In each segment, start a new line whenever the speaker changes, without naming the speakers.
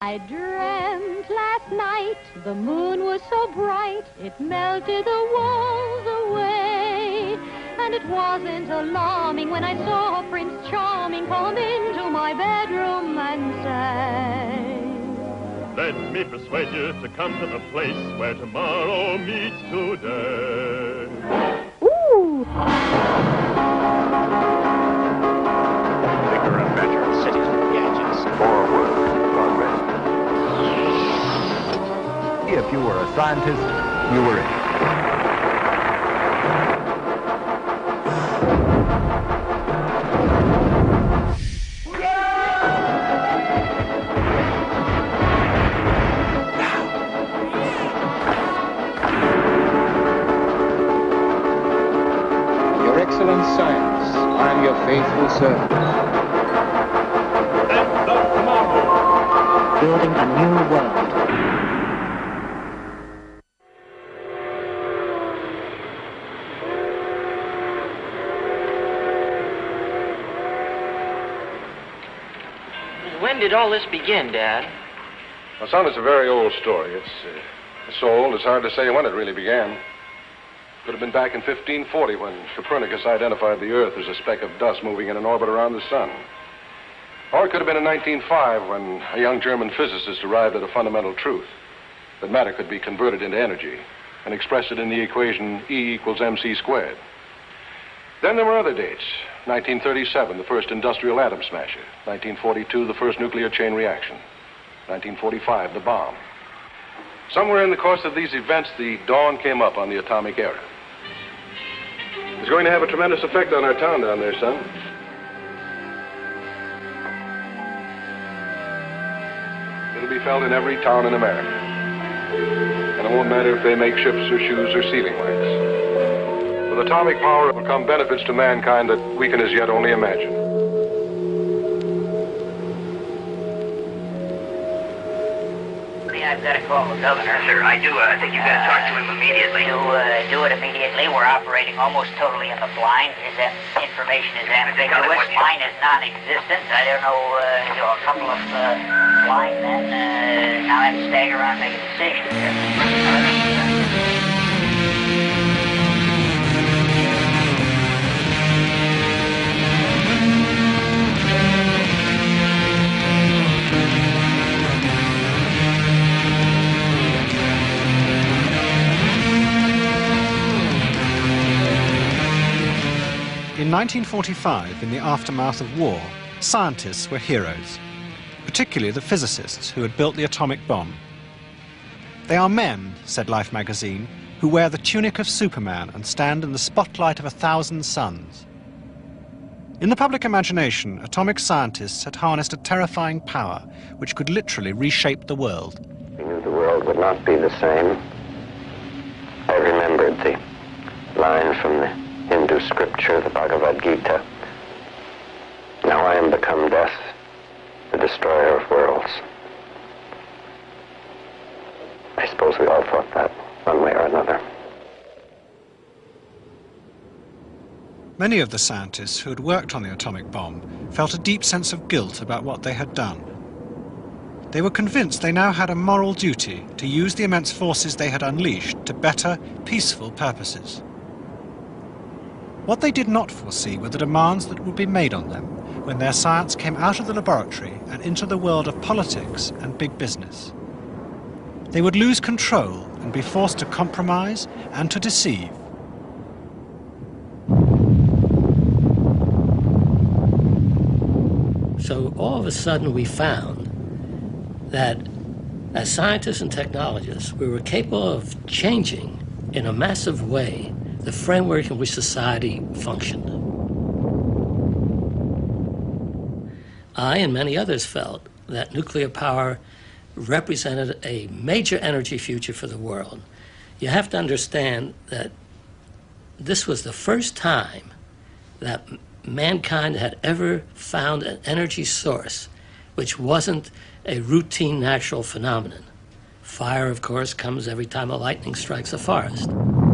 I dreamt last night the moon was so bright it melted the walls away. And it wasn't alarming when I saw Prince Charming come into my bedroom and say,
let me persuade you to come to the place where tomorrow meets today.
ooh!
Bigger and better cities with gadgets. Forward progress.
If you were a scientist, you were it.
Your Excellent Science, I am your faithful servant.
And of tomorrow.
Building a new world.
When did all this begin, Dad?
Well, son, it's a very old story. It's so old it's hard to say when it really began. Could have been back in 1540 when Copernicus identified the Earth as a speck of dust moving in an orbit around the sun. Or it could have been in 1905 when a young German physicist arrived at a fundamental truth, that matter could be converted into energy and expressed it in the equation E equals mc squared. Then there were other dates. 1937, the first industrial atom smasher. 1942, the first nuclear chain reaction. 1945, the bomb. Somewhere in the course of these events, the dawn came up on the atomic era. It's going to have a tremendous effect on our town down there, son. It'll be felt in every town in America. And it won't matter if they make ships or shoes or sealing wax. With atomic power will come benefits to mankind that we can as yet only imagine.
I've got to call the governor.
Sir, I do. I think you've got to talk to him immediately.
Do it immediately. We're operating almost totally in the blind. His information is ambiguous. Mine is non-existent. I don't know, a couple of blind men now have to stagger around and make a decision here.
In 1945, in the aftermath of war, scientists were heroes, particularly the physicists who had built the atomic bomb. They are men, said Life magazine, who wear the tunic of Superman and stand in the spotlight of 1,000 suns. In the public imagination, atomic scientists had harnessed a terrifying power which could literally reshape the world.
We knew the world would not be the same. I remembered the line from the Hindu scripture, the Bhagavad Gita. Now I am become death, the destroyer of worlds. I suppose we all thought that, one way or another.
Many of the scientists who had worked on the atomic bomb felt a deep sense of guilt about what they had done. They were convinced they now had a moral duty to use the immense forces they had unleashed to better, peaceful purposes. What they did not foresee were the demands that would be made on them when their science came out of the laboratory and into the world of politics and big business. They would lose control and be forced to compromise and to deceive.
So all of a sudden we found that as scientists and technologists, we were capable of changing in a massive way the framework in which society functioned. I and many others felt that nuclear power represented a major energy future for the world. You have to understand that this was the first time that mankind had ever found an energy source which wasn't a routine natural phenomenon. Fire, of course, comes every time a lightning strikes a forest.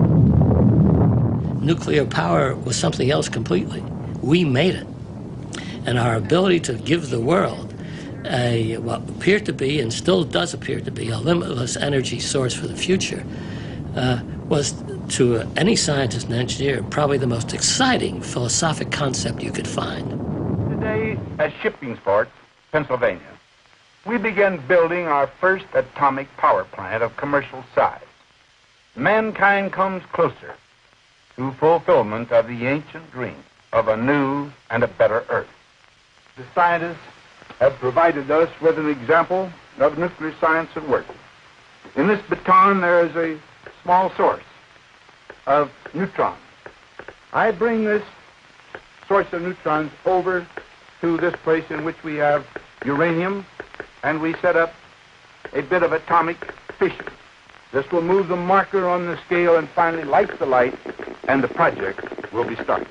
Nuclear power was something else completely. We made it. And our ability to give the world what appeared to be, and still does appear to be, a limitless energy source for the future, was to any scientist and engineer probably the most exciting philosophic concept you could find.
Today, at Shippingport, Pennsylvania, we began building our first atomic power plant of commercial size. Mankind comes closer to fulfillment of the ancient dream of a new and a better Earth. The scientists have provided us with an example of nuclear science at work. In this baton, there is a small source of neutrons. I bring this source of neutrons over to this place in which we have uranium, and we set up a bit of atomic fission. This will move the marker on the scale and finally light the light, and the project will be started.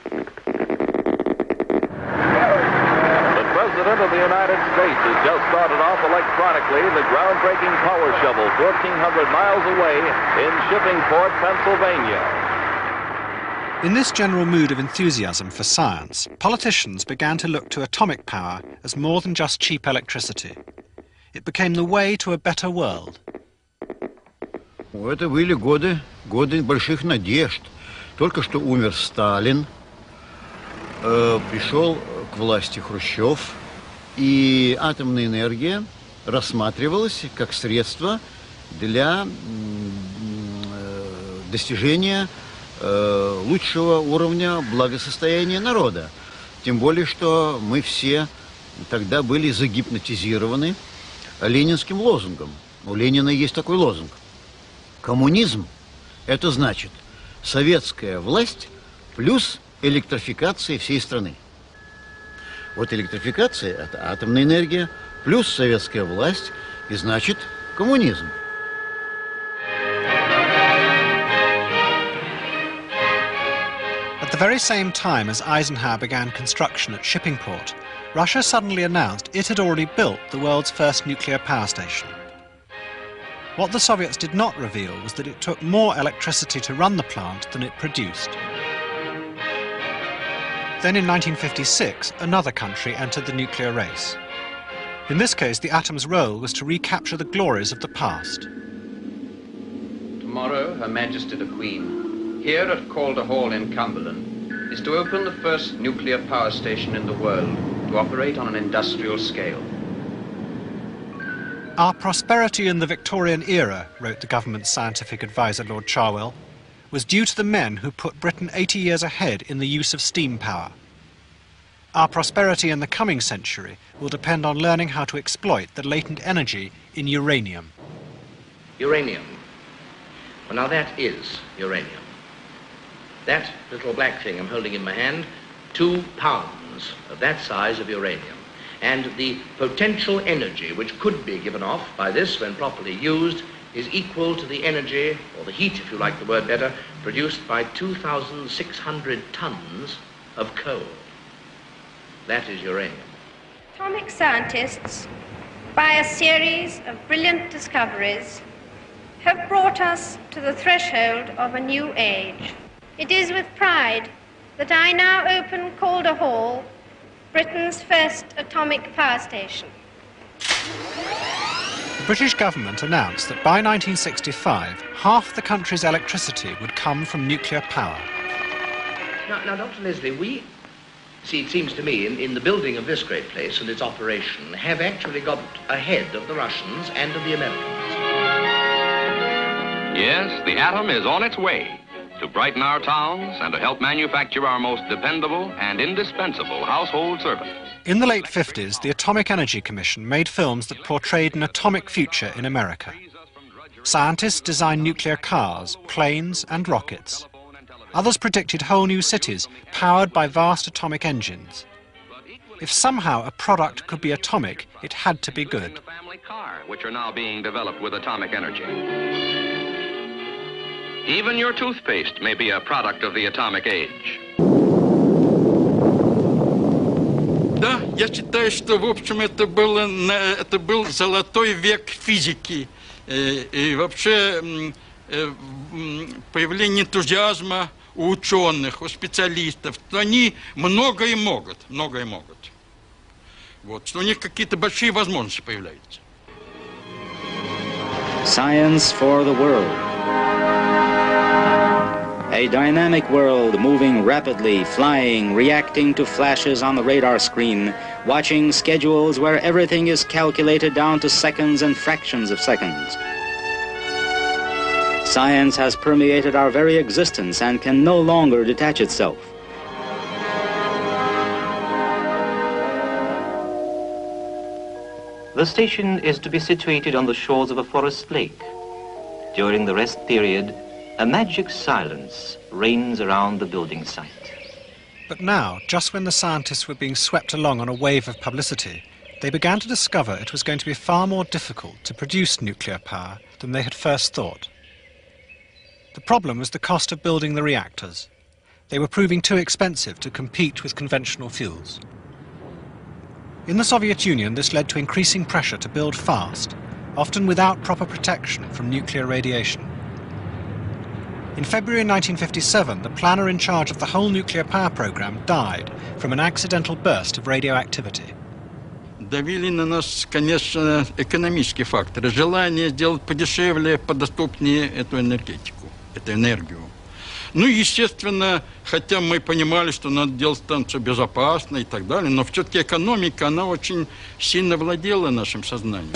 The President of the United States has just started off electronically the groundbreaking power shovel 1,400 miles away in Shippingport, Pennsylvania.
In this general mood of enthusiasm for science, politicians began to look to atomic power as more than just cheap electricity. It became the way to a better world.
Это были годы больших надежд. Только что умер Сталин, пришел к власти Хрущев, и атомная энергия рассматривалась как средство для достижения лучшего уровня благосостояния народа. Тем более, что мы все тогда были загипнотизированы ленинским лозунгом. У Ленина есть такой лозунг. Коммунизм – это значит советская власть плюс электрификация всей страны. Вот электрификация – это атомная энергия плюс советская власть, и значит коммунизм.
At the very same time as Eisenhower began construction at Shippingport, Russia suddenly announced it had already built the world's first nuclear power station. What the Soviets did not reveal was that it took more electricity to run the plant than it produced. Then in 1956, another country entered the nuclear race. In this case, the atom's role was to recapture the glories of the past.
Tomorrow, Her Majesty the Queen, here at Calder Hall in Cumberland, is to open the first nuclear power station in the world to operate on an industrial scale.
Our prosperity in the Victorian era, wrote the government's scientific advisor Lord Cherwell, was due to the men who put Britain 80 years ahead in the use of steam power. Our prosperity in the coming century will depend on learning how to exploit the latent energy in uranium.
Uranium. Well, now that is uranium. That little black thing I'm holding in my hand, 2 pounds of that size of uranium. And the potential energy which could be given off by this when properly used is equal to the energy, or the heat if you like the word better, produced by 2,600 tons of coal. That is uranium.
Atomic scientists, by a series of brilliant discoveries, have brought us to the threshold of a new age. It is with pride that I now open Calder Hall, Britain's first atomic power station.
The British government announced that by 1965, half the country's electricity would come from nuclear power.
Now, Dr. Leslie, we, see, it seems to me, in the building of this great place and its operation, have actually got ahead of the Russians and of the Americans.
Yes, the atom is on its way to brighten our towns and to help manufacture our most dependable and indispensable household servant.
In the late 50s, the Atomic Energy Commission made films that portrayed an atomic future in America. Scientists designed nuclear cars, planes, and rockets. Others predicted whole new cities powered by vast atomic engines. If somehow a product could be atomic, it had to be good.
The family car, which are now being developed with atomic energy. Even your toothpaste may be a product of the atomic age.
Да, я считаю, что, в общем, это был золотой век физики. И вообще появление энтузиазма у ученых, у специалистов. Они многое могут, многое могут. Вот, что у них какие-то большие возможности появляются.
Science for the world. A dynamic world moving rapidly, flying, reacting to flashes on the radar screen, watching schedules where everything is calculated down to seconds and fractions of seconds. Science has permeated our very existence and can no longer detach itself.
The station is to be situated on the shores of a forest lake. During the rest period, a magic silence reigns around the building site.
But now, just when the scientists were being swept along on a wave of publicity, they began to discover it was going to be far more difficult to produce nuclear power than they had first thought. The problem was the cost of building the reactors. They were proving too expensive to compete with conventional fuels. In the Soviet Union, this led to increasing pressure to build fast, often without proper protection from nuclear radiation. In February 1957, the planner in charge of the whole nuclear power program died from an accidental burst of radioactivity.
Давили на нас, конечно, экономические факторы. Желание сделать подешевле, подоступнее эту энергетику, эту энергию. Ну, естественно, хотя мы понимали, что надо делать станцию безопасно и так далее, но все-таки экономика, она очень сильно владела нашим сознанием.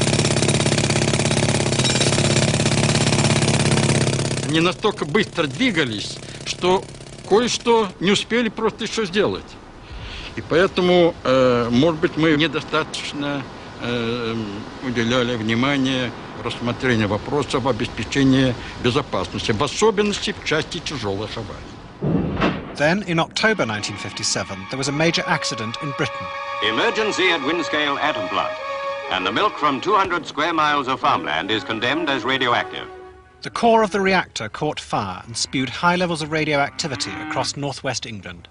Они настолько быстро двигались, что кое-что не успели просто еще сделать. И поэтому, может быть, мы недостаточно уделяли внимание рассмотрению вопросов обеспечения безопасности, в особенности в части тяжелых аварий.
Then, in October 1957, there was a major accident in Britain.
Emergency at Windscale atom plant, and the milk from 200 square miles of farmland is condemned as radioactive.
The core of the reactor caught fire and spewed high levels of radioactivity across northwest England.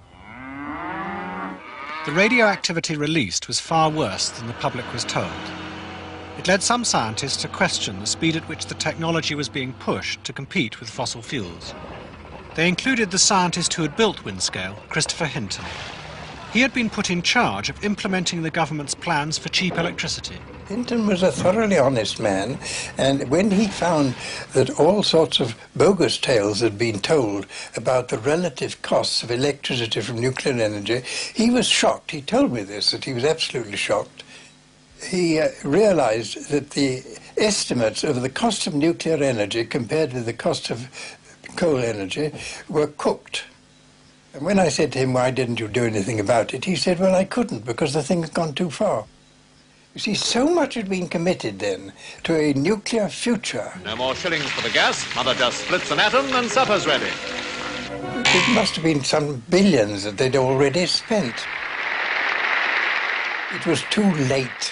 The radioactivity released was far worse than the public was told. It led some scientists to question the speed at which the technology was being pushed to compete with fossil fuels. They included the scientist who had built Windscale, Christopher Hinton. He had been put in charge of implementing the government's plans for cheap electricity.
Hinton was a thoroughly honest man, and when he found that all sorts of bogus tales had been told about the relative costs of electricity from nuclear energy, he was shocked. He told me this, that he was absolutely shocked. He realized that the estimates of the cost of nuclear energy compared with the cost of coal energy were cooked. And when I said to him, why didn't you do anything about it, he said, well, I couldn't because the thing had gone too far. You see, so much had been committed then to a nuclear future.
No more shillings for the gas. Mother just splits an atom and supper's ready.
It must have been some billions that they'd already spent. It was too late.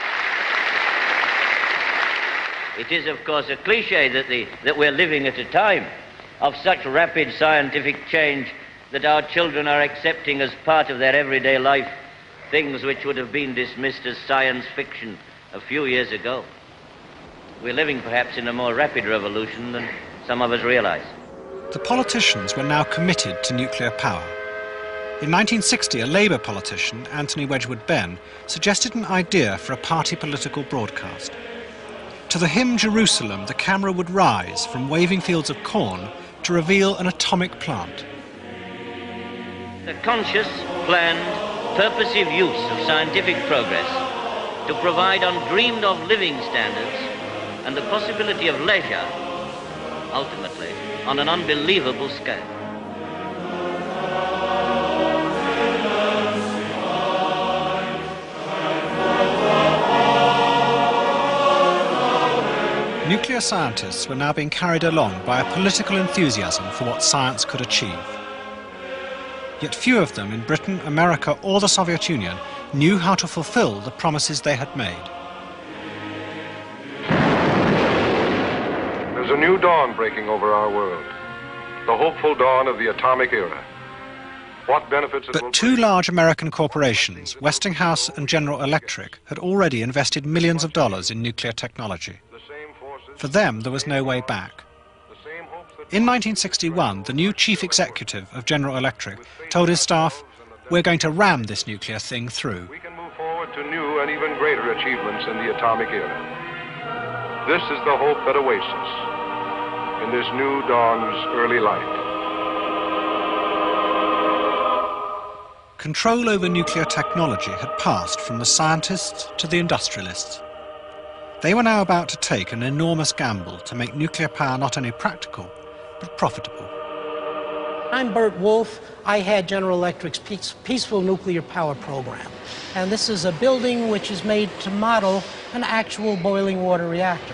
It is, of course, a cliche that we're living at a time of such rapid scientific change that our children are accepting as part of their everyday life things which would have been dismissed as science fiction a few years ago. We're living perhaps in a more rapid revolution than some of us realize.
The politicians were now committed to nuclear power. In 1960, a Labour politician, Anthony Wedgwood Benn, suggested an idea for a party political broadcast. To the hymn Jerusalem, the camera would rise from waving fields of corn to reveal an atomic plant.
A conscious, planned, purposive use of scientific progress to provide undreamed-of living standards and the possibility of leisure, ultimately, on an unbelievable scale.
Nuclear scientists were now being carried along by a political enthusiasm for what science could achieve. Yet few of them in Britain, America, or the Soviet Union knew how to fulfill the promises they had made.
There's a new dawn breaking over our world, the hopeful dawn of the atomic era. What benefits it will
But two large American corporations, Westinghouse and General Electric, had already invested millions of dollars in nuclear technology. For them, there was no way back. In 1961, the new chief executive of General Electric told his staff, "We're going to ram this nuclear thing through."
We can move forward to new and even greater achievements in the atomic era. This is the hope that awaits us in this new dawn's early light.
Control over nuclear technology had passed from the scientists to the industrialists. They were now about to take an enormous gamble to make nuclear power not only practical, but profitable.
I'm Bert Wolf. I had General Electric's Peaceful Nuclear Power Program. And this is a building which is made to model an actual boiling water reactor.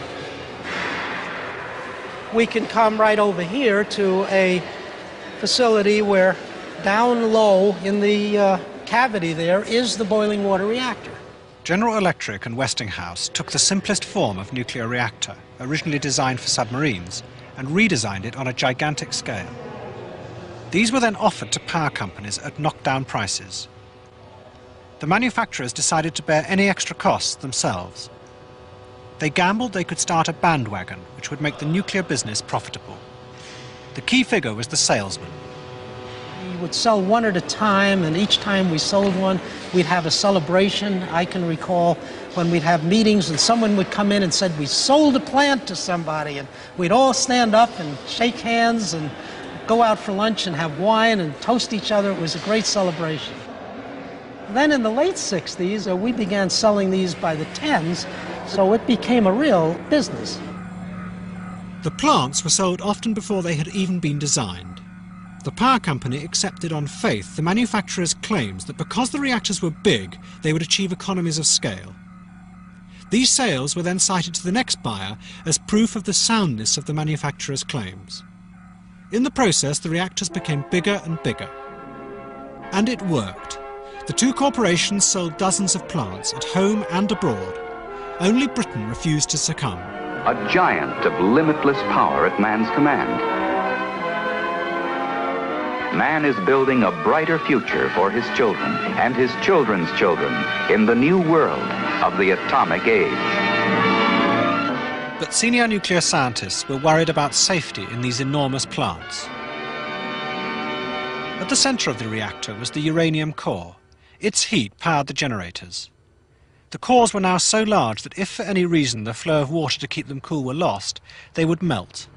We can come right over here to a facility where down low in the cavity there is the boiling water reactor.
General Electric and Westinghouse took the simplest form of nuclear reactor, originally designed for submarines, and redesigned it on a gigantic scale. These were then offered to power companies at knockdown prices. The manufacturers decided to bear any extra costs themselves. They gambled they could start a bandwagon which would make the nuclear business profitable. The key figure was the salesman.
We would sell one at a time, and each time we sold one, we'd have a celebration. I can recall when we'd have meetings and someone would come in and said, we sold a plant to somebody, and we'd all stand up and shake hands and go out for lunch and have wine and toast each other. It was a great celebration. Then in the late 60s, we began selling these by the tens, so it became a real business.
The plants were sold often before they had even been designed. The power company accepted on faith the manufacturer's claims that because the reactors were big, they would achieve economies of scale. These sales were then cited to the next buyer as proof of the soundness of the manufacturer's claims. In the process, the reactors became bigger and bigger. And it worked. The two corporations sold dozens of plants at home and abroad. Only Britain refused to succumb.
A giant of limitless power at man's command. Man is building a brighter future for his children and his children's children in the new world of the atomic age.
But senior nuclear scientists were worried about safety in these enormous plants. At the center of the reactor was the uranium core. Its heat powered the generators. The cores were now so large that if for any reason the flow of water to keep them cool were lost, they would melt.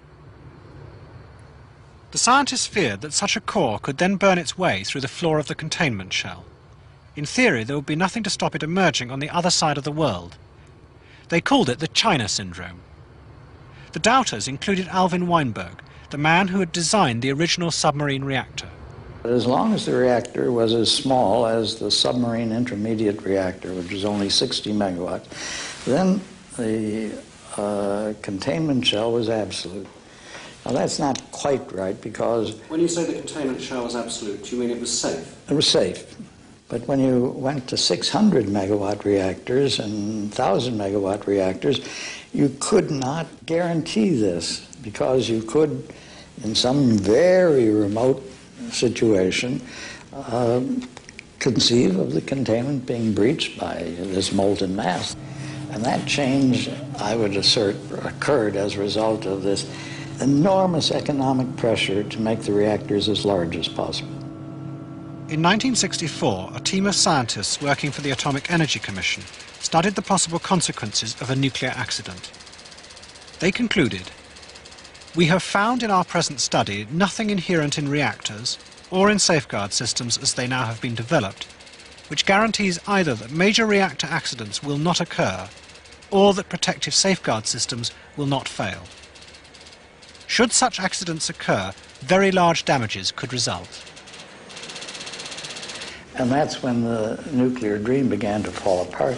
The scientists feared that such a core could then burn its way through the floor of the containment shell. In theory, there would be nothing to stop it emerging on the other side of the world. They called it the China Syndrome. The doubters included Alvin Weinberg, the man who had designed the original submarine reactor.
As long as the reactor was as small as the submarine intermediate reactor, which was only 60 megawatts, then the containment shell was absolute. Now that's not quite right because...
When you say the containment shell was absolute, you mean it was safe?
It was safe. But when you went to 600 megawatt reactors and 1,000 megawatt reactors, you could not guarantee this because you could, in some very remote situation, conceive of the containment being breached by this molten mass. And that change, I would assert, occurred as a result of this enormous economic pressure to make the reactors as large as possible.
In 1964, a team of scientists working for the Atomic Energy Commission studied the possible consequences of a nuclear accident. They concluded, "We have found in our present study nothing inherent in reactors or in safeguard systems as they now have been developed, which guarantees either that major reactor accidents will not occur or that protective safeguard systems will not fail. Should such accidents occur, very large damages could result."
And that's when the nuclear dream began to fall apart.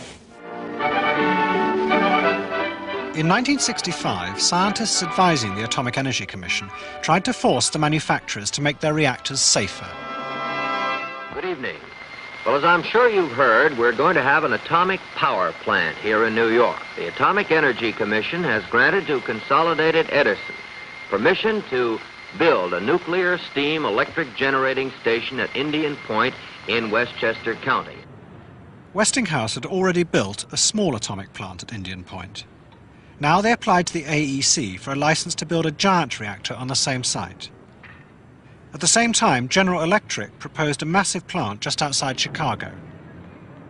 In 1965, scientists advising the Atomic Energy Commission tried to force the manufacturers to make their reactors safer.
Good evening. Well, as I'm sure you've heard, we're going to have an atomic power plant here in New York. The Atomic Energy Commission has granted to Consolidated Edison permission to build a nuclear steam electric generating station at Indian Point in Westchester County.
Westinghouse had already built a small atomic plant at Indian Point. Now they applied to the AEC for a license to build a giant reactor on the same site. At the same time, General Electric proposed a massive plant just outside Chicago.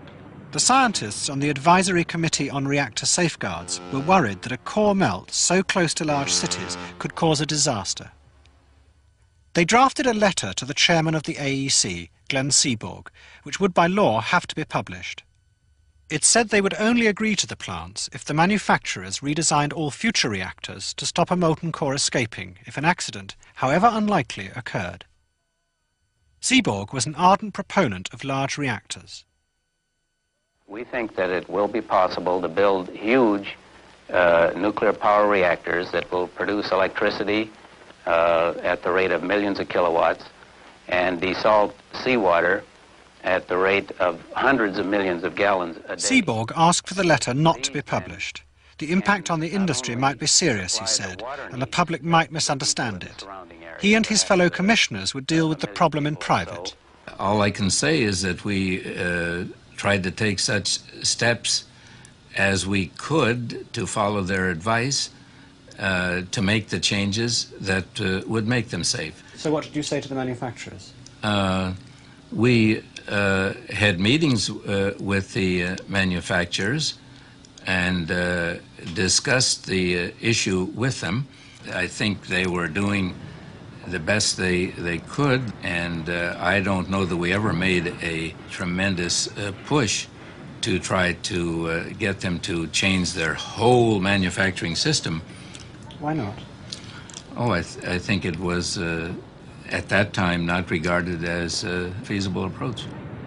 The scientists on the Advisory Committee on Reactor Safeguards were worried that a core melt so close to large cities could cause a disaster. They drafted a letter to the chairman of the AEC, Glenn Seaborg, which would by law have to be published. It said they would only agree to the plants if the manufacturers redesigned all future reactors to stop a molten core escaping if an accident, however unlikely, occurred. Seaborg was an ardent proponent of large reactors.
We think that it will be possible to build huge nuclear power reactors that will produce electricity at the rate of millions of kilowatts and desalt seawater at the rate of hundreds of millions of gallons a day.
Seaborg asked for the letter not to be published. The impact on the industry might be serious, he said, and the public might misunderstand it. He and his fellow commissioners would deal with the problem in private.
All I can say is that we tried to take such steps as we could to follow their advice, to make the changes that would make them safe.
So what did you say to the manufacturers?
We had meetings with the manufacturers and discussed the issue with them. I think they were doing the best they could, and I don't know that we ever made a tremendous push to try to get them to change their whole manufacturing system.
Why not?
Oh, I think it was, at that time, not regarded as a feasible approach.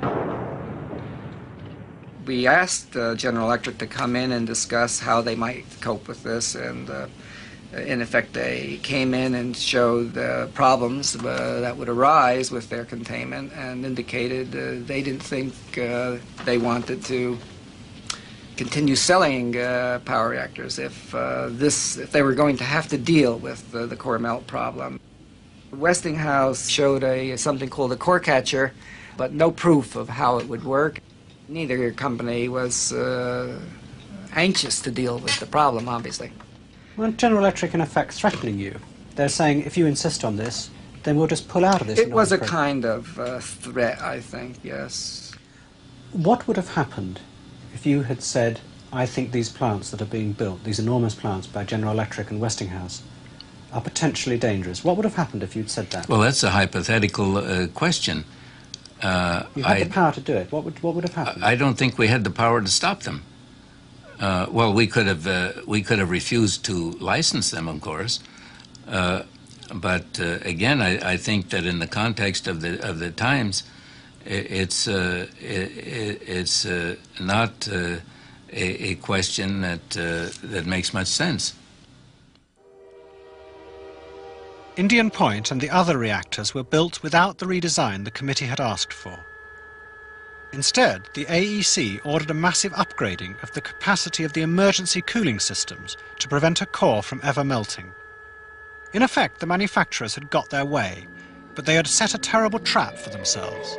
We asked General Electric to come in and discuss how they might cope with this, and in effect they came in and showed problems that would arise with their containment and indicated they didn't think they wanted to continue selling power reactors if they were going to have to deal with the core melt problem. Westinghouse showed something called a core catcher, but no proof of how it would work. Neither company was anxious to deal with the problem, obviously.
Weren't General Electric in effect threatening you? They're saying, if you insist on this, then we'll just pull out of this.
It was a kind of threat, I think, yes.
What would have happened if you had said, I think these plants that are being built, these enormous plants by General Electric and Westinghouse, are potentially dangerous? What would have happened if you'd said that?
Well, that's a hypothetical question.
You had the power to do it. What would have happened?
I don't think we had the power to stop them. Well, we could have refused to license them, of course. But again, I think that in the context of the times, it's not a question that makes much sense.
Indian Point and the other reactors were built without the redesign the committee had asked for. Instead, the AEC ordered a massive upgrading of the capacity of the emergency cooling systems to prevent a core from ever melting. In effect, the manufacturers had got their way, but they had set a terrible trap for themselves.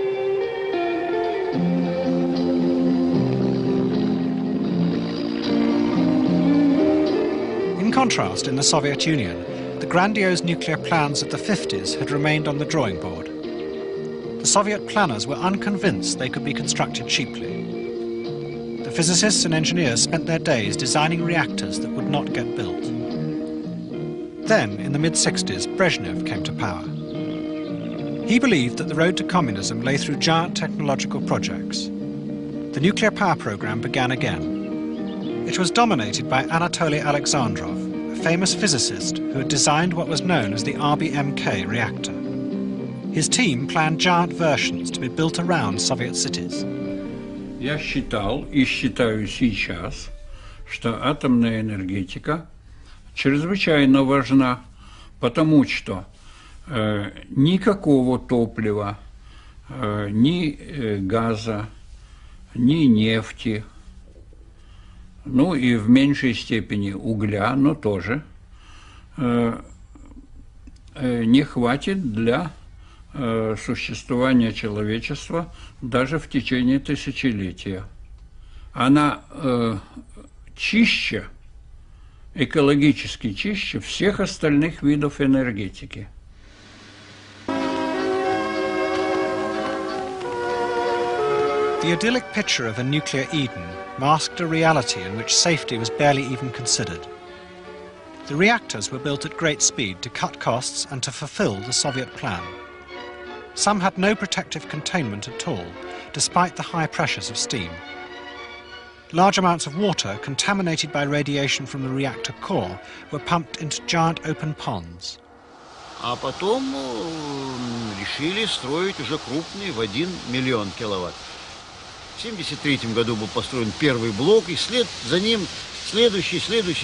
In contrast, in the Soviet Union, the grandiose nuclear plans of the 50s had remained on the drawing board. The Soviet planners were unconvinced they could be constructed cheaply. The physicists and engineers spent their days designing reactors that would not get built. Then, in the mid-60s, Brezhnev came to power. He believed that the road to communism lay through giant technological projects. The nuclear power program began again. It was dominated by Anatoly Alexandrov, a famous physicist who had designed what was known as the RBMK reactor. His team planned giant versions to be built around Soviet cities.
Я считал и считаю сейчас, что атомная энергетика чрезвычайно важна, потому что никакого топлива, ни газа, ни нефти, ну и в меньшей степени угля, но тоже не хватит для существования человечества даже в течение тысячелетия. Она чище, экологически чище всех остальных видов энергетики.
The idyllic picture of a nuclear Eden masked a reality in which safety was barely even considered. The reactors were built at great speed to cut costs and to fulfill the Soviet plan. Some had no protective containment at all, despite the high pressures of steam. Large amounts of water, contaminated by radiation from the reactor core, were pumped into giant open ponds.
А потом решили строить уже крупный в 1 миллион киловатт. В 1973 году был построен первый блок, и вслед за ним следующий.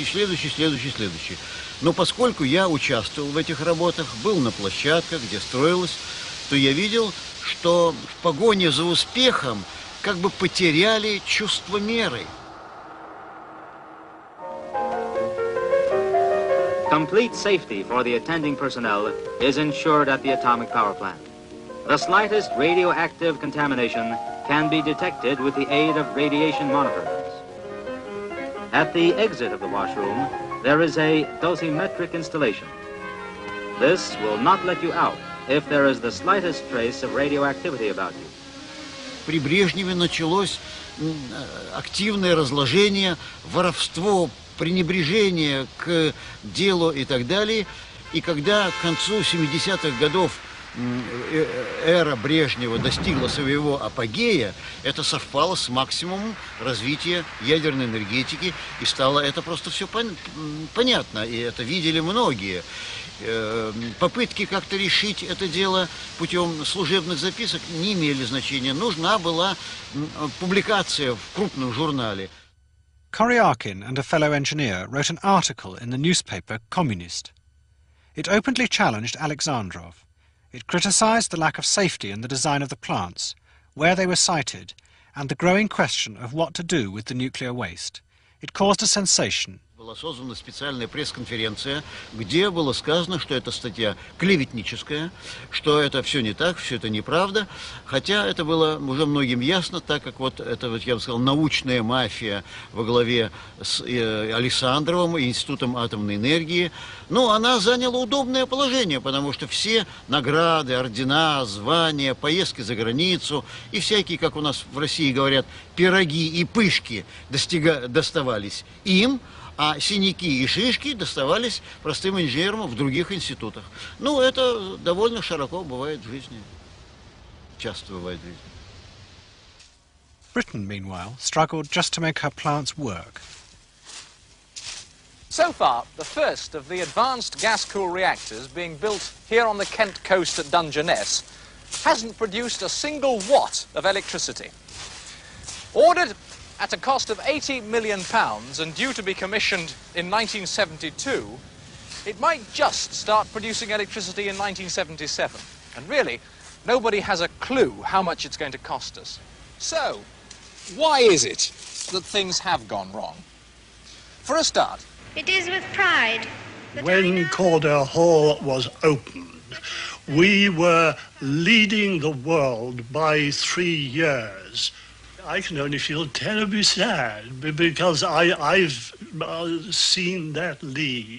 Но поскольку я участвовал в этих работах, был на площадках, где строилось, то я видел, что в погоне за успехом как бы потеряли чувство меры.
Complete safety for the attending personnel is ensured at the atomic power plant. The slightest radioactive contamination can be detected with the aid of radiation monitors. At the exit of the washroom, there is a dosimetric installation. This will not let you out if there is the slightest trace of radioactivity about you.
При Брежневе началось активное разложение, воровство, пренебрежение к делу и так далее. И когда к концу 70-х годов эра Брежнева достигла своего апогея, это совпало с максимумом развития ядерной энергетики, и стало это просто все понятно, и это видели многие. Попытки как-то решить это дело путем служебных записок не имели значения. Нужна была публикация в крупном журнале.
Koryakhin and a fellow engineer wrote an article in the newspaper Communist. It openly challenged Alexandrov. It criticized the lack of safety in the design of the plants, where they were sited, and the growing question of what to do with the nuclear waste. It caused a sensation.
Была создана специальная пресс-конференция, где было сказано, что эта статья клеветническая, что это все не так, все это неправда, хотя это было уже многим ясно, так как вот это, вот, я бы сказал, научная мафия во главе с Александровым и Институтом атомной энергии, но она заняла удобное положение, потому что все награды, ордена, звания, поездки за границу и всякие, как у нас в России говорят, пироги и пышки доставались им, а синяки и шишки доставались простым инженерам в других институтах. Ну, это довольно широко бывает в жизни. Часто бывает в жизни.
Britain, meanwhile, struggled just to make her plants work.
So far, the first of the advanced gas-cooled reactors being built here on the Kent coast at Dungeness hasn't produced a single watt of electricity. Ordered at a cost of £80 million and due to be commissioned in 1972, it might just start producing electricity in 1977. And really, nobody has a clue how much it's going to cost us. So, why is it that things have gone wrong? For a start,
it is with pride.
When Calder Hall was opened, we were leading the world by 3 years. I can only feel terribly sad because I've seen that lead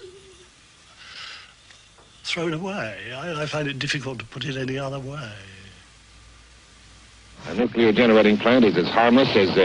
thrown away. I find it difficult to put it any other way.
A nuclear generating plant is as harmless as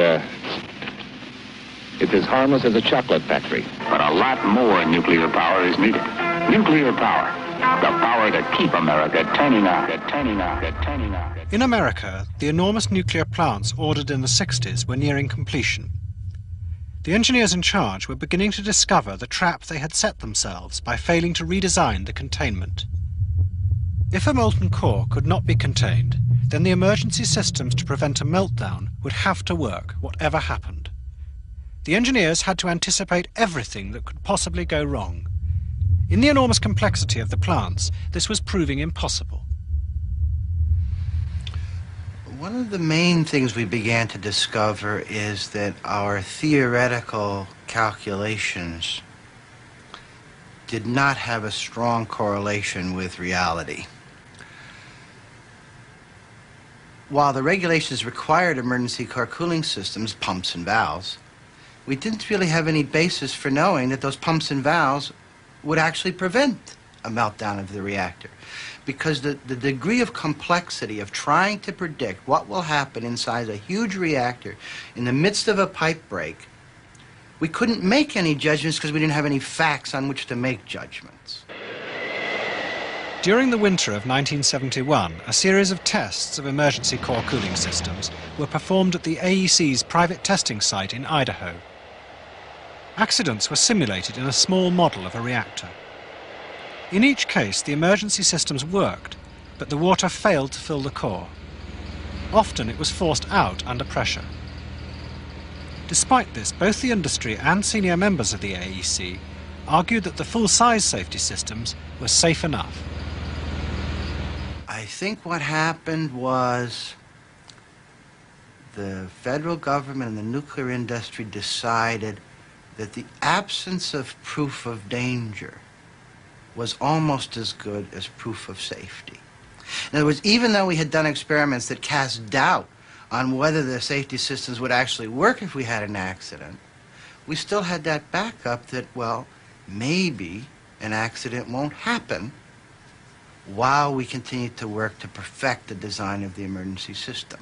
a chocolate factory. But a lot more nuclear power is needed. Nuclear power. The power to keep America turning on.
In America, the enormous nuclear plants ordered in the 60s were nearing completion. The engineers in charge were beginning to discover the trap they had set themselves by failing to redesign the containment. If a molten core could not be contained, then the emergency systems to prevent a meltdown would have to work, whatever happened. The engineers had to anticipate everything that could possibly go wrong. In the enormous complexity of the plants, this was proving impossible.
One of the main things we began to discover is that our theoretical calculations did not have a strong correlation with reality. While the regulations required emergency core cooling systems, pumps and valves, we didn't really have any basis for knowing that those pumps and valves would actually prevent a meltdown of the reactor. because the degree of complexity of trying to predict what will happen inside a huge reactor in the midst of a pipe break, we couldn't make any judgments because we didn't have any facts on which to make judgments.
During the winter of 1971, a series of tests of emergency core cooling systems were performed at the AEC's private testing site in Idaho. Accidents were simulated in a small model of a reactor. In each case, the emergency systems worked, but the water failed to fill the core. Often it was forced out under pressure. Despite this, both the industry and senior members of the AEC argued that the full-size safety systems were safe enough.
I think what happened was the federal government and the nuclear industry decided that the absence of proof of danger was almost as good as proof of safety. In other words, even though we had done experiments that cast doubt on whether the safety systems would actually work if we had an accident, we still had that backup that, well, maybe an accident won't happen while we continue to work to perfect the design of the emergency system.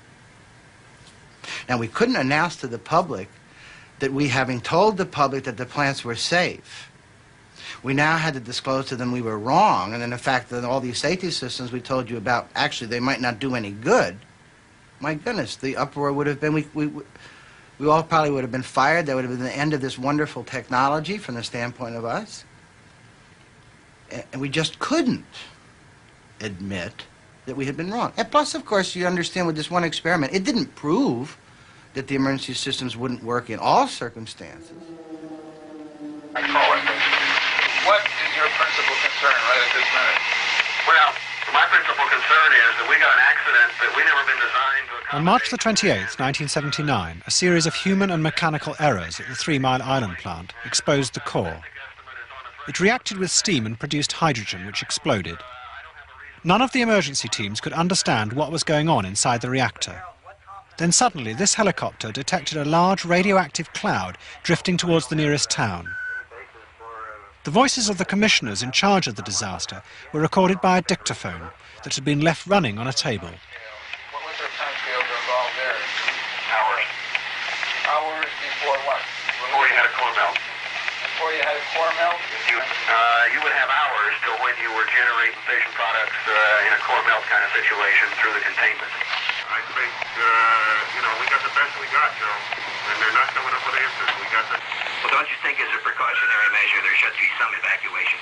Now, we couldn't announce to the public that we, having told the public that the plants were safe, we now had to disclose to them we were wrong, and in fact that all these safety systems we told you about, actually they might not do any good. My goodness, the uproar would have been, we all probably would have been fired. That would have been the end of this wonderful technology from the standpoint of us. And we just couldn't admit that we had been wrong. And plus, of course, you understand with this one experiment, it didn't prove that the emergency systems wouldn't work in all circumstances.
Forward. What is your principal concern right at this minute? Well, my principal concern is that we got an accident that we never been designed to accommodate.
On March the 28th, 1979, a series of human and mechanical errors at the 3 Mile Island plant exposed the core. It reacted with steam and produced hydrogen, which exploded. None of the emergency teams could understand what was going on inside the reactor. Then suddenly, this helicopter detected a large radioactive cloud drifting towards the nearest town. The voices of the commissioners in charge of the disaster were recorded by a dictaphone that had been left running on a table.
What was their time scales involved there? Hours. Hours before what? Before you had a core melt. Before you had a core melt? You would have hours till when you were generating fission products in a core melt kind of situation through the containment. I think, we got the best we got, Joe. And they're not coming up with answers. We got the... Well, don't you think as a precautionary measure there should be some evacuation?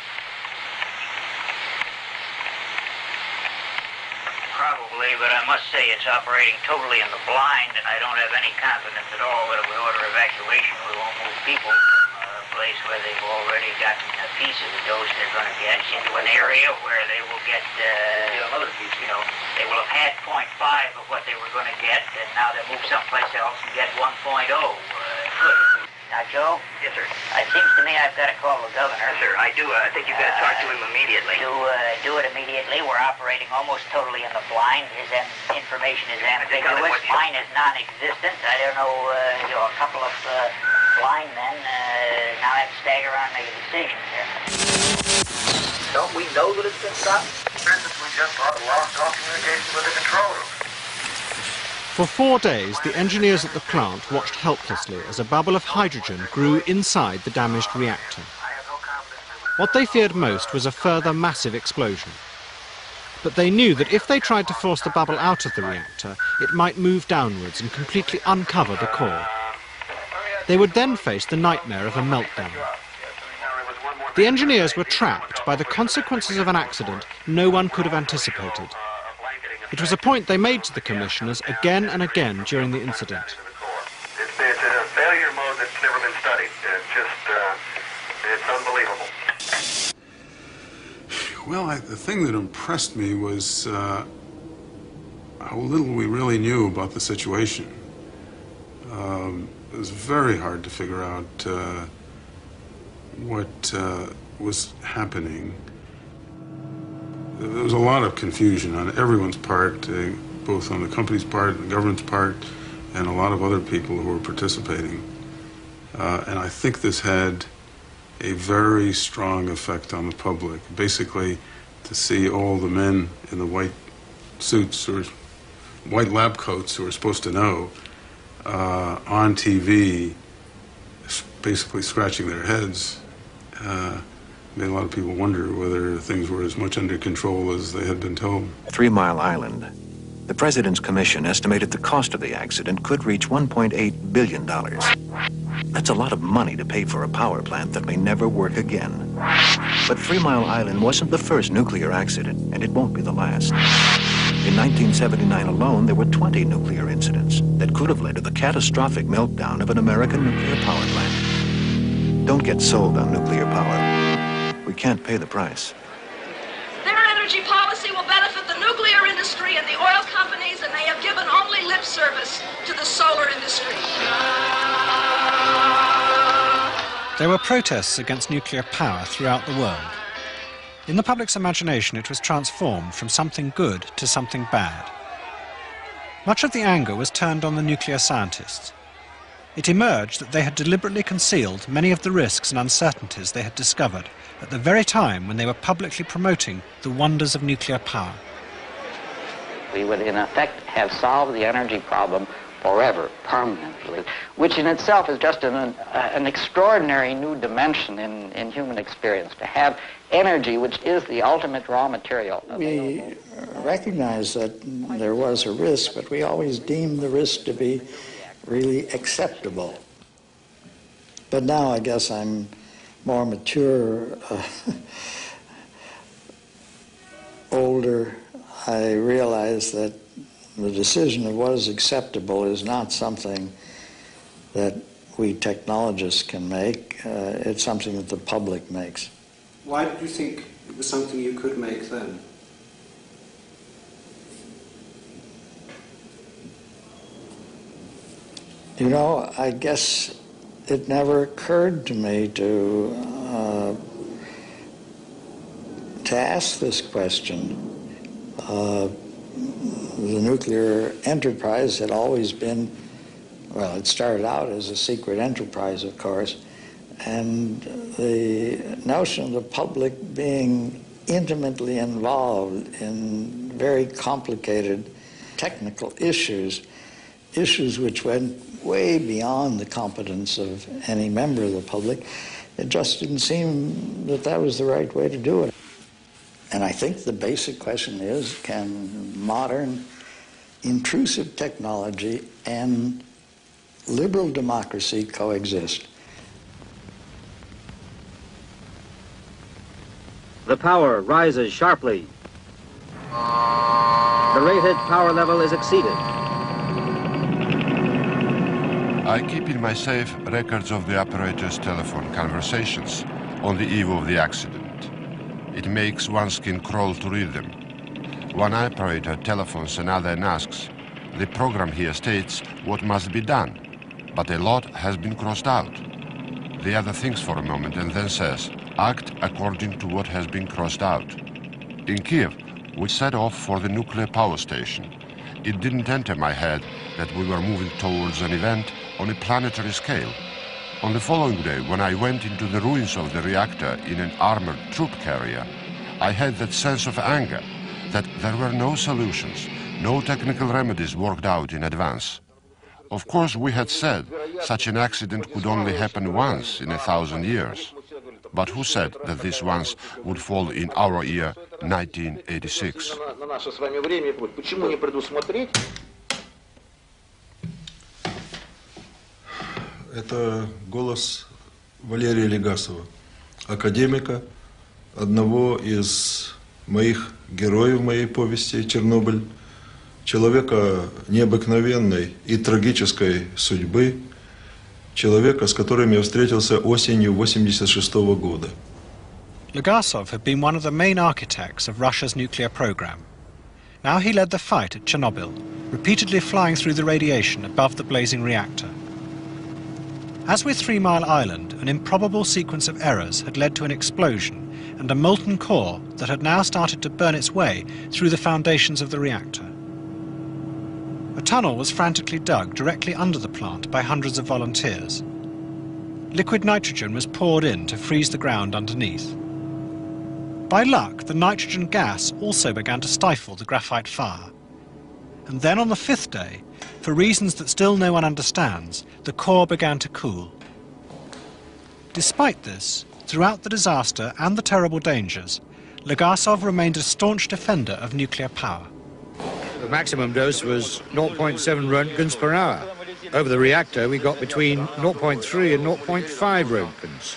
Probably, but I must say it's operating totally in the blind, and I don't have any confidence at all that if we order evacuation, we won't move people from a place where they've already gotten a piece of the dose they're going to get into an area where they will get, they will have had 0.5 of what they were going to get, and now they move someplace else and get 1.0. Good. Now, Joe?
Yes, sir.
It seems to me I've got to call the governor.
Yes, sir. I do. I think you've got to talk to him immediately.
Do it immediately. We're operating almost totally in the blind. His information is ambiguous. Mine is non-existent. I don't know, a couple of blind men now have to stagger on and make a decision here.
Don't we know that it's been stopped? For instance, we just lost all communication with the control room.
For 4 days, the engineers at the plant watched helplessly as a bubble of hydrogen grew inside the damaged reactor. What they feared most was a further massive explosion. But they knew that if they tried to force the bubble out of the reactor, it might move downwards and completely uncover the core. They would then face the nightmare of a meltdown. The engineers were trapped by the consequences of an accident no one could have anticipated. It was a point they made to the commissioners again and again during the incident.
It's a failure mode that's never been studied. It's unbelievable.
Well, the thing that impressed me was how little we really knew about the situation. It was very hard to figure out what was happening. There was a lot of confusion on everyone's part, both on the company's part, the government's part, and a lot of other people who were participating. And I think this had a very strong effect on the public. Basically, to see all the men in the white suits or white lab coats who are supposed to know on TV, basically scratching their heads, made a lot of people wonder whether things were as much under control as they had been told.
3 Mile Island. The President's Commission estimated the cost of the accident could reach $1.8 billion. That's a lot of money to pay for a power plant that may never work again. But 3 Mile Island wasn't the first nuclear accident, and it won't be the last. In 1979 alone, there were 20 nuclear incidents that could have led to the catastrophic meltdown of an American nuclear power plant. Don't get sold on nuclear power. We can't pay the price.
Their energy policy will benefit the nuclear industry and the oil companies, and they have given only lip service to the solar industry.
There were protests against nuclear power throughout the world. In the public's imagination, it was transformed from something good to something bad. Much of the anger was turned on the nuclear scientists. It emerged that they had deliberately concealed many of the risks and uncertainties they had discovered at the very time when they were publicly promoting the wonders of nuclear power.
We would, in effect, have solved the energy problem forever, permanently, which in itself is just an extraordinary new dimension in human experience, to have energy which is the ultimate raw material.
We recognized that there was a risk, but we always deemed the risk to be really acceptable. But now I guess I'm more mature, older. I realize that the decision of what is acceptable is not something that we technologists can make. It's something that the public makes.
Why did you think it was something you could make then?
You know, I guess it never occurred to me to ask this question. The nuclear enterprise had always been, well, it started out as a secret enterprise, of course, and the notion of the public being intimately involved in very complicated technical issues which went way beyond the competence of any member of the public, it just didn't seem that that was the right way to do it. And I think the basic question is, can modern intrusive technology and liberal democracy coexist?
The power rises sharply. The rated power level is exceeded.
I keep in my safe records of the operator's telephone conversations on the eve of the accident. It makes one's skin crawl to read them. One operator telephones another and asks, the program here states what must be done, but a lot has been crossed out. The other thinks for a moment and then says, act according to what has been crossed out. In Kiev, we set off for the nuclear power station. It didn't enter my head that we were moving towards an event on a planetary scale. On the following day, when I went into the ruins of the reactor in an armored troop carrier, I had that sense of anger, that there were no solutions, no technical remedies worked out in advance. Of course, we had said such an accident could only happen once in 1,000 years. But who said that this once would fall in our year 1986?
Это голос Валерия Легасова, академика, одного из моих героев моей повести «Чернобыль», человека необыкновенной и трагической судьбы, человека, с которым я встретился осенью 1986 года.
Legasov had been one of the main architects of Russia's nuclear program. Now he led the fight at Chernobyl, repeatedly flying through the radiation above the blazing reactor. As with 3 Mile Island, an improbable sequence of errors had led to an explosion and a molten core that had now started to burn its way through the foundations of the reactor. A tunnel was frantically dug directly under the plant by hundreds of volunteers. Liquid nitrogen was poured in to freeze the ground underneath. By luck, the nitrogen gas also began to stifle the graphite fire. And then on the 5th day, for reasons that still no one understands, the core began to cool. Despite this, throughout the disaster and the terrible dangers, Legasov remained a staunch defender of nuclear power.
The maximum dose was 0.7 roentgens per hour. Over the reactor, we got between 0.3 and 0.5 roentgens.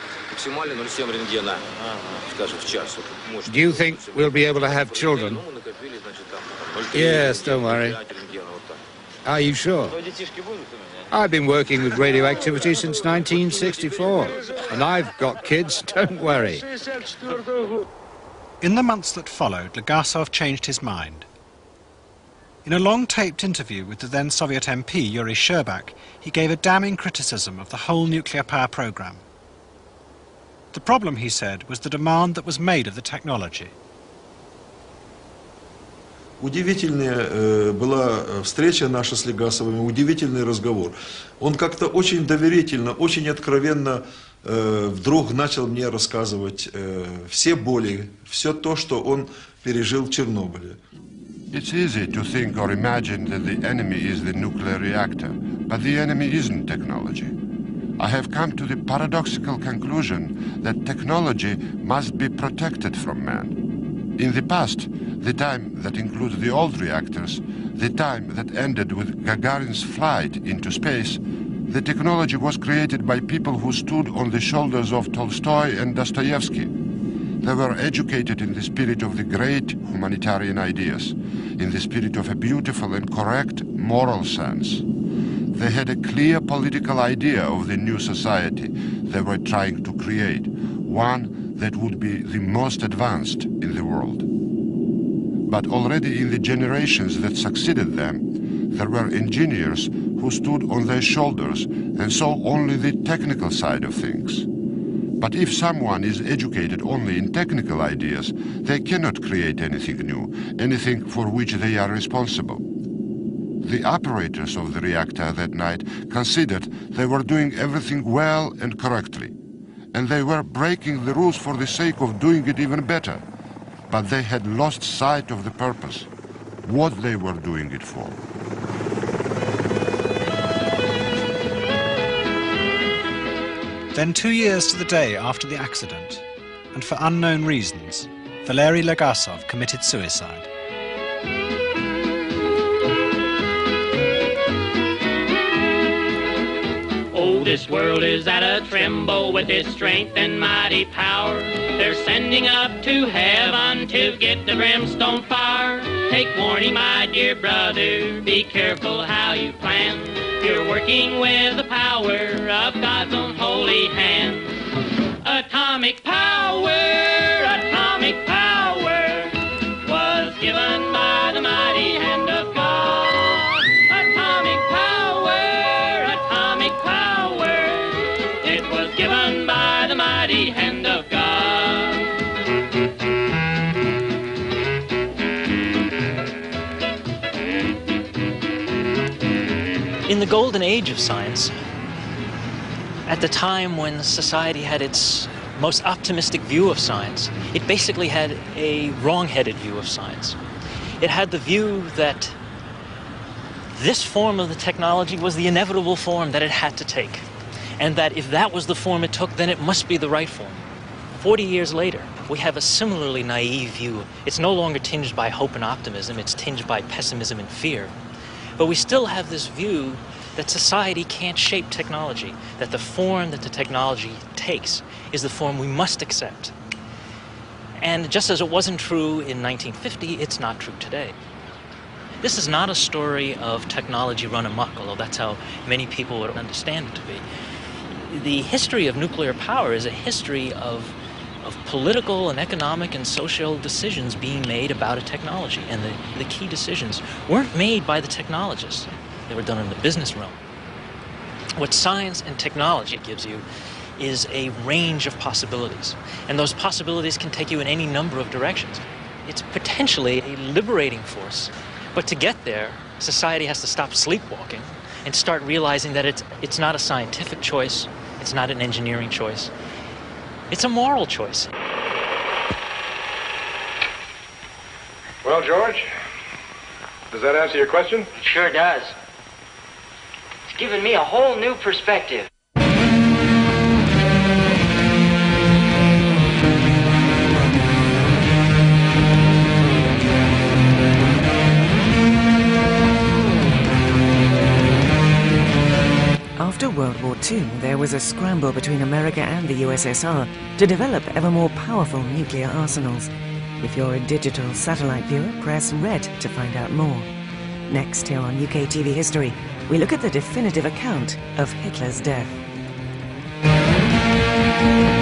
Do you think we'll be able to have children? Yes, don't worry. Are you sure? I've been working with radioactivity since 1964, and I've got kids, don't worry.
In the months that followed, Legasov changed his mind. In a long-taped interview with the then Soviet MP Yuri Sherbak, he gave a damning criticism of the whole nuclear power program. The problem, he said, was the demand that was made of the technology.
Удивительная была встреча наша с Легасовым, удивительный разговор. Он как-то очень доверительно, очень откровенно вдруг начал мне рассказывать все боли, все то, что он пережил в Чернобыле.
It's easy to think or imagine that the enemy is the nuclear reactor, but the enemy isn't technology. I have come to the paradoxical conclusion that technology must be protected from man. In the past, the time that includes the old reactors, the time that ended with Gagarin's flight into space, the technology was created by people who stood on the shoulders of Tolstoy and Dostoevsky. They were educated in the spirit of the great humanitarian ideas, in the spirit of a beautiful and correct moral sense. They had a clear political idea of the new society they were trying to create, one that would be the most advanced in the world. But already in the generations that succeeded them, there were engineers who stood on their shoulders and saw only the technical side of things. But if someone is educated only in technical ideas, they cannot create anything new, anything for which they are responsible. The operators of the reactor that night considered they were doing everything well and correctly, and they were breaking the rules for the sake of doing it even better. But they had lost sight of the purpose, what they were doing it for.
Then 2 years to the day after the accident, and for unknown reasons, Valery Legasov committed suicide.
Oh, this world is at a tremble with its strength and mighty power. They're sending up to heaven to get the brimstone fire. Take warning, my dear brother, be careful how you plan. You're working with the power of God's own holy hand. Atomic power was given by the mighty hand of God. Atomic power, it was given by the mighty hand of God.
In the golden age of science, at the time when society had its most optimistic view of science, it basically had a wrong-headed view of science. It had the view that this form of the technology was the inevitable form that it had to take, and that if that was the form it took, then it must be the right form. 40 years later, we have a similarly naive view. It's no longer tinged by hope and optimism, it's tinged by pessimism and fear. But we still have this view that society can't shape technology, that the form that the technology takes is the form we must accept. And just as it wasn't true in 1950, it's not true today. This is not a story of technology run amok, although that's how many people would understand it to be. The history of nuclear power is a history of political and economic and social decisions being made about a technology. And the key decisions weren't made by the technologists. They were done in the business realm. What science and technology gives you is a range of possibilities. And those possibilities can take you in any number of directions. It's potentially a liberating force. But to get there, society has to stop sleepwalking and start realizing that it's not a scientific choice, it's not an engineering choice, it's a moral choice.
Well, George, does that answer your question?
It sure does. It's given me a whole new perspective.
After World War II, there was a scramble between America and the USSR to develop ever more powerful nuclear arsenals. If you're a digital satellite viewer, press red to find out more. Next, here on UK TV History, we look at the definitive account of Hitler's death.